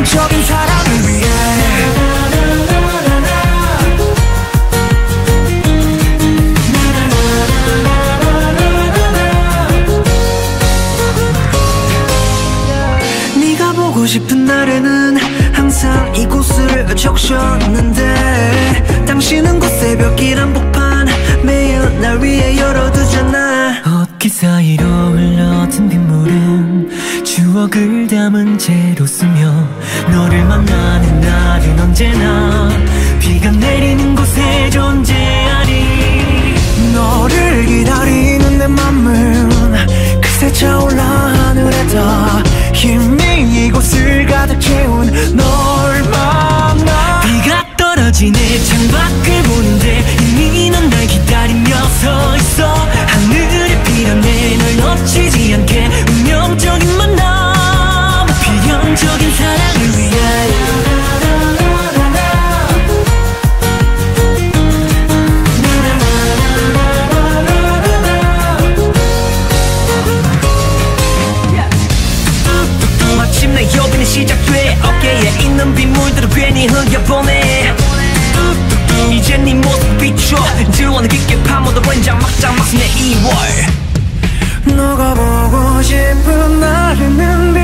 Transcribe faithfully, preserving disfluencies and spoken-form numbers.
비현적인 사랑을 위해 네가 보고 싶은 날에는 항상 이곳을 적셨는데 당신은 곧 새벽길 한복판 매일 날 위해 열어두잖아. 옷깃 사이로 흘러든 빗물은 추억을 담은 채로 스며 너를 만나는 날은 언제나 비가 내리는 곳에 존재하리. 너를 기다리는 내 맘은 그새 차올라 하늘에다 힘이 이곳을 가득 채운 널 만나. 비가 떨어진 내 창밖을 보는데 이미 넌 날 기다리며 서 있어. 하늘이 피어내 널 놓치지 않게 운명적인 만남 비현적인 사랑을 위해. 마침내 여기는 시작돼. 어깨에 있는 빗물들을 괜히 흘려보내. 이제 네 모습 비춰 지원을 깊게 파묻어 버린 장막장 막내 이월. 너가 보고 싶은 날에는